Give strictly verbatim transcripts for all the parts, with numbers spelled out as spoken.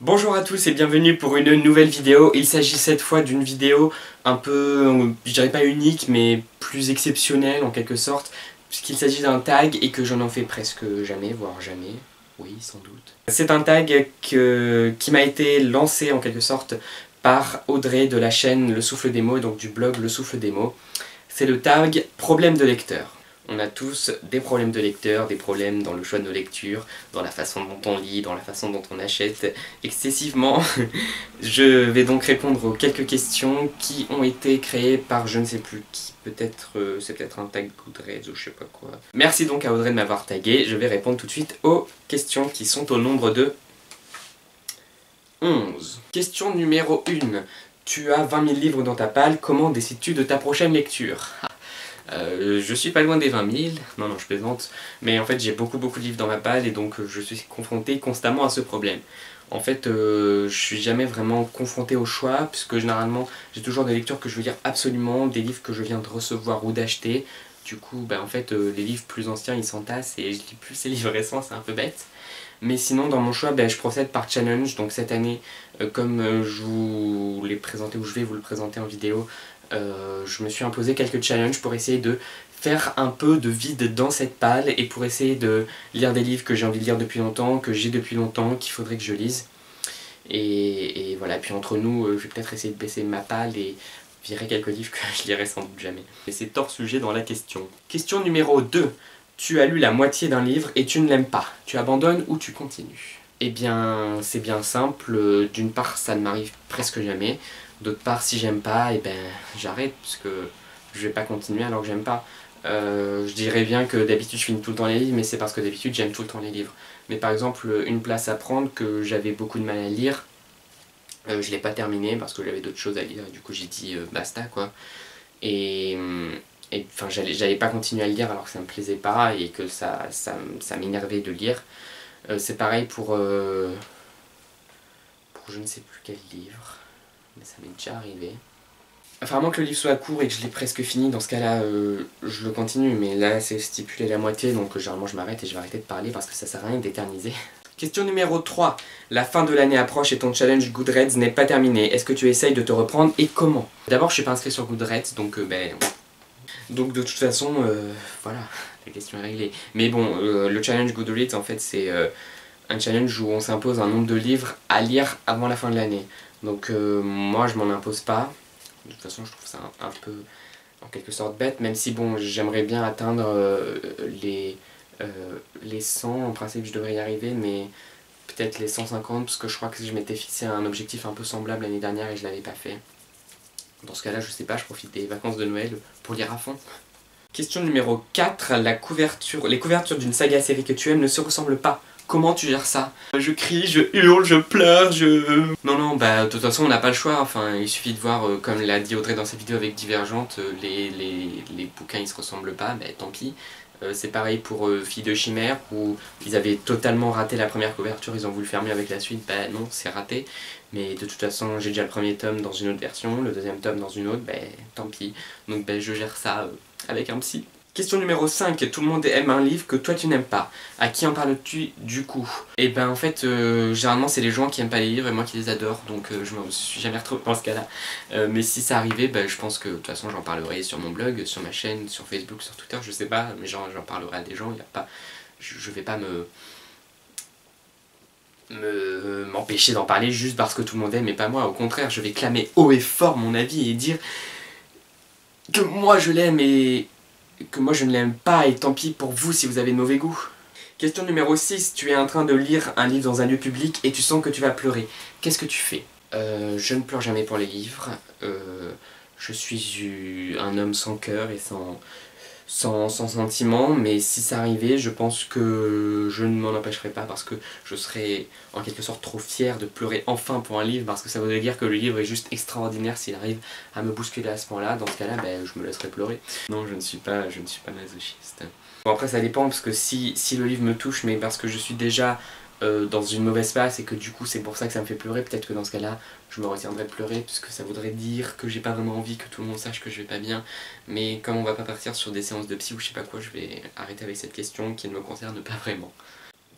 Bonjour à tous et bienvenue pour une nouvelle vidéo. Il s'agit cette fois d'une vidéo un peu, je dirais pas unique, mais plus exceptionnelle en quelque sorte, puisqu'il s'agit d'un tag et que je n'en fais presque jamais, voire jamais. Oui, sans doute. C'est un tag que, qui m'a été lancé en quelque sorte par Audrey de la chaîne Le Souffle des mots, donc du blog Le Souffle des mots. C'est le tag problème de lecteur. On a tous des problèmes de lecteur, des problèmes dans le choix de nos lectures, dans la façon dont on lit, dans la façon dont on achète excessivement. Je vais donc répondre aux quelques questions qui ont été créées par je ne sais plus qui. Peut-être, euh, c'est peut-être un tag Goodreads ou je sais pas quoi. Merci donc à Audrey de m'avoir tagué. Je vais répondre tout de suite aux questions qui sont au nombre de onze. Question numéro un. Tu as vingt mille livres dans ta palle, comment décides-tu de ta prochaine lecture ? Euh, je suis pas loin des vingt mille, non non je plaisante, mais en fait j'ai beaucoup beaucoup de livres dans ma palle et donc euh, je suis confronté constamment à ce problème. En fait euh, je suis jamais vraiment confronté au choix, puisque généralement j'ai toujours des lectures que je veux lire absolument, des livres que je viens de recevoir ou d'acheter. Du coup bah, en fait euh, les livres plus anciens ils s'entassent et je lis plus ces livres récents, c'est un peu bête. Mais sinon dans mon choix bah, je procède par challenge, donc cette année euh, comme euh, je vous l'ai présenté ou je vais vous le présenter en vidéo, Euh, je me suis imposé quelques challenges pour essayer de faire un peu de vide dans cette palle et pour essayer de lire des livres que j'ai envie de lire depuis longtemps, que j'ai depuis longtemps, qu'il faudrait que je lise. Et, et voilà, puis entre nous, euh, je vais peut-être essayer de baisser ma palle et virer quelques livres que je lirai sans doute jamais. Et c'est hors sujet dans la question. Question numéro deux. Tu as lu la moitié d'un livre et tu ne l'aimes pas. Tu abandonnes ou tu continues? Eh bien, c'est bien simple. D'une part, ça ne m'arrive presque jamais. D'autre part, si j'aime pas, eh ben, j'arrête, parce que je vais pas continuer alors que j'aime pas. Euh, je dirais bien que d'habitude je finis tout le temps les livres, mais c'est parce que d'habitude j'aime tout le temps les livres. Mais par exemple, Une place à prendre, que j'avais beaucoup de mal à lire, euh, je l'ai pas terminé parce que j'avais d'autres choses à lire, et du coup j'ai dit euh, basta quoi. Et, et enfin, j'allais pas continuer à le lire alors que ça me plaisait pas et que ça, ça, ça m'énervait de lire. Euh, c'est pareil pour, euh, pour je ne sais plus quel livre. Mais ça m'est déjà arrivé. Enfin, à moins que le livre soit court et que je l'ai presque fini, dans ce cas-là, euh, je le continue. Mais là, c'est stipulé la moitié, donc euh, généralement je m'arrête et je vais arrêter de parler parce que ça sert à rien d'éterniser. Question numéro trois. La fin de l'année approche et ton challenge Goodreads n'est pas terminé. Est-ce que tu essayes de te reprendre et comment? D'abord, je suis pas inscrit sur Goodreads, donc euh, ben... Donc de toute façon, euh, voilà, la question est réglée. Mais bon, euh, le challenge Goodreads, en fait, c'est euh, un challenge où on s'impose un nombre de livres à lire avant la fin de l'année. Donc euh, moi je m'en impose pas, de toute façon je trouve ça un, un peu en quelque sorte bête, même si bon j'aimerais bien atteindre euh, les, euh, les cent, en principe je devrais y arriver, mais peut-être les cent cinquante parce que je crois que je m'étais fixé un objectif un peu semblable l'année dernière et je l'avais pas fait. Dans ce cas là je sais pas, je profite des vacances de Noël pour lire à fond. Question numéro quatre, la couverture, les couvertures d'une saga série que tu aimes ne se ressemblent pas. Comment tu gères ça? Je crie, je hurle, je pleure, je... Non, non, bah de toute façon on n'a pas le choix, enfin il suffit de voir, euh, comme l'a dit Audrey dans ses vidéos avec Divergente, euh, les, les, les bouquins ils se ressemblent pas, bah tant pis. Euh, c'est pareil pour euh, Filles de Chimère, où ils avaient totalement raté la première couverture, ils ont voulu faire mieux avec la suite, bah non, c'est raté. Mais de toute façon j'ai déjà le premier tome dans une autre version, le deuxième tome dans une autre, bah tant pis. Donc bah je gère ça euh, avec un psy. Question numéro cinq, tout le monde aime un livre que toi tu n'aimes pas. À qui en parles-tu du coup? Et ben en fait, euh, généralement c'est les gens qui aiment pas les livres et moi qui les adore, donc euh, je me suis jamais retrouvé dans ce cas-là. Euh, mais si ça arrivait, ben, je pense que de toute façon j'en parlerai sur mon blog, sur ma chaîne, sur Facebook, sur Twitter, je sais pas, mais j'en parlerai à des gens, y a pas, je, je vais pas me me m'empêcher d'en parler juste parce que tout le monde aime et pas moi. Au contraire, je vais clamer haut et fort mon avis et dire que moi je l'aime et que moi je ne l'aime pas et tant pis pour vous si vous avez de mauvais goût. Question numéro six, tu es en train de lire un livre dans un lieu public et tu sens que tu vas pleurer. Qu'est-ce que tu fais? euh, Je ne pleure jamais pour les livres. Euh, je suis un homme sans cœur et sans, sans, sans sentiment, mais si ça arrivait, je pense que je ne m'en empêcherais pas parce que je serais en quelque sorte trop fier de pleurer enfin pour un livre parce que ça voudrait dire que le livre est juste extraordinaire s'il arrive à me bousculer à ce point-là. Dans ce cas-là, ben, je me laisserai pleurer. Non, je ne suis pas, je ne suis pas masochiste. Bon après ça dépend parce que si, si le livre me touche mais parce que je suis déjà euh, dans une mauvaise passe et que du coup c'est pour ça que ça me fait pleurer, peut-être que dans ce cas-là je me retiendrai de pleurer puisque ça voudrait dire que j'ai pas vraiment envie que tout le monde sache que je vais pas bien. Mais comme on va pas partir sur des séances de psy ou je sais pas quoi, je vais arrêter avec cette question qui ne me concerne pas vraiment.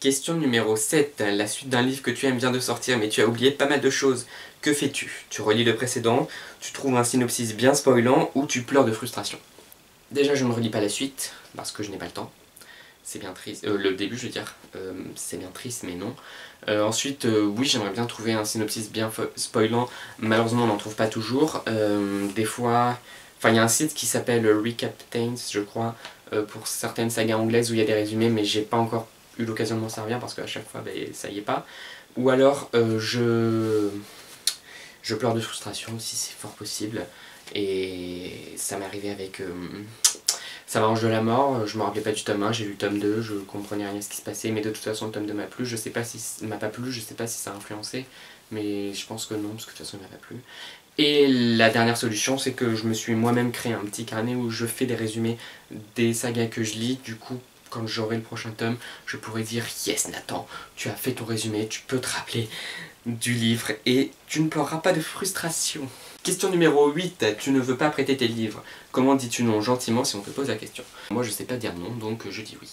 Question numéro sept. La suite d'un livre que tu aimes vient de sortir mais tu as oublié pas mal de choses. Que fais-tu? Tu relis le précédent, tu trouves un synopsis bien spoilant ou tu pleures de frustration? Déjà je ne relis pas la suite parce que je n'ai pas le temps. C'est bien triste. Euh, le début je veux dire. Euh, c'est bien triste mais non. Euh, ensuite euh, oui j'aimerais bien trouver un synopsis bien spoilant. Malheureusement on n'en trouve pas toujours. Euh, des fois... Enfin il y a un site qui s'appelle Recaptains je crois. Euh, pour certaines sagas anglaises où il y a des résumés mais j'ai pas encore eu l'occasion de m'en servir parce qu'à chaque fois bah, ça y est pas. Ou alors euh, je... Je pleure de frustration si c'est fort possible. Et ça m'est arrivé avec euh, S'avance de la mort. Je me rappelais pas du tome un, j'ai lu le tome deux, je comprenais rien à ce qui se passait. Mais de toute façon le tome deux m'a plu, je sais pas si m'a pas plu, je sais pas si ça a influencé. Mais je pense que non, parce que de toute façon il m'a pas plu. Et la dernière solution, c'est que je me suis moi-même créé un petit carnet où je fais des résumés des sagas que je lis. Du coup, quand j'aurai le prochain tome, je pourrai dire « Yes Nathan, tu as fait ton résumé, tu peux te rappeler du livre et tu ne pleureras pas de frustration. » Question numéro huit. Tu ne veux pas prêter tes livres. Comment dis-tu non gentiment si on te pose la question? Moi je sais pas dire non, donc je dis oui.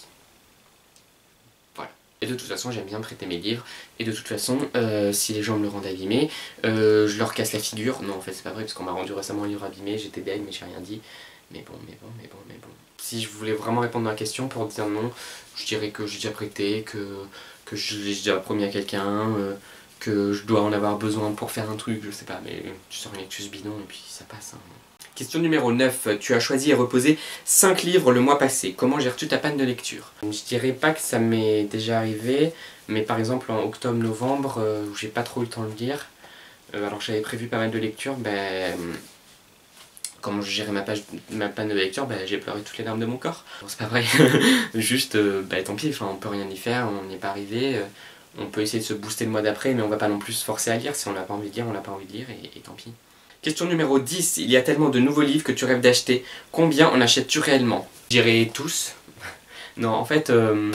Voilà. Et de toute façon j'aime bien prêter mes livres. Et de toute façon, euh, si les gens me le rendent abîmé, euh, je leur casse la figure. Non en fait c'est pas vrai parce qu'on m'a rendu récemment un livre abîmé, j'étais deg mais j'ai rien dit. Mais bon, mais bon, mais bon, mais bon. Si je voulais vraiment répondre à la question pour dire non, je dirais que j'ai déjà prêté, que, que je l'ai déjà promis à quelqu'un, euh, que je dois en avoir besoin pour faire un truc, je sais pas, mais tu sors une lecture bidon et puis ça passe. Hein. Question numéro neuf. Tu as choisi et reposé cinq livres le mois passé. Comment gères-tu ta panne de lecture? Je dirais pas que ça m'est déjà arrivé, mais par exemple en octobre-novembre, euh, où j'ai pas trop eu le temps de lire, euh, alors j'avais prévu pas mal de lectures, ben... Comment je gérais ma, page, ma panne de lecture, bah, j'ai pleuré toutes les larmes de mon corps. Bon, c'est pas vrai, juste, euh, bah, tant pis, enfin, on peut rien y faire, on n'y est pas arrivé. Euh, on peut essayer de se booster le mois d'après, mais on va pas non plus se forcer à lire. Si on n'a pas envie de lire, on n'a pas envie de lire, et, et tant pis. Question numéro dix. Il y a tellement de nouveaux livres que tu rêves d'acheter. Combien en achètes-tu réellement? Je dirais tous. Non, en fait, euh,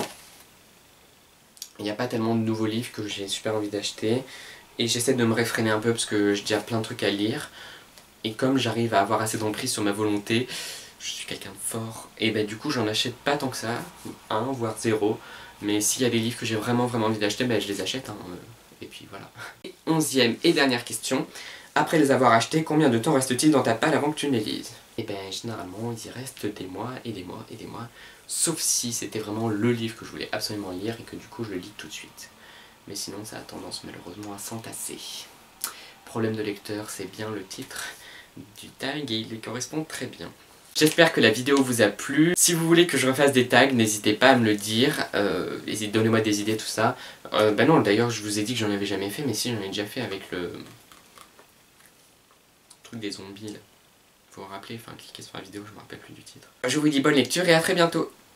il n'y a pas tellement de nouveaux livres que j'ai super envie d'acheter. Et j'essaie de me réfréner un peu parce que j'ai déjà plein de trucs à lire. Et comme j'arrive à avoir assez d'emprise sur ma volonté, je suis quelqu'un de fort, et bah du coup j'en achète pas tant que ça, un voire zéro, mais s'il y a des livres que j'ai vraiment vraiment envie d'acheter, bah je les achète, hein, et puis voilà. Et onzième et dernière question, après les avoir achetés, combien de temps reste-t-il dans ta palle avant que tu ne les lises? Et ben généralement il y reste des mois et des mois et des mois, sauf si c'était vraiment le livre que je voulais absolument lire et que du coup je le lis tout de suite. Mais sinon ça a tendance malheureusement à s'entasser. Problème de lecteur, c'est bien le titre du tag et il y correspond très bien. J'espère que la vidéo vous a plu. Si vous voulez que je refasse des tags, n'hésitez pas à me le dire. Euh, Donnez-moi des idées, tout ça. Euh, bah non, d'ailleurs, je vous ai dit que j'en avais jamais fait, mais si, j'en ai déjà fait avec le truc des zombies. Là. Faut vous rappeler, enfin, cliquez sur la vidéo, je me rappelle plus du titre. Je vous dis bonne lecture et à très bientôt.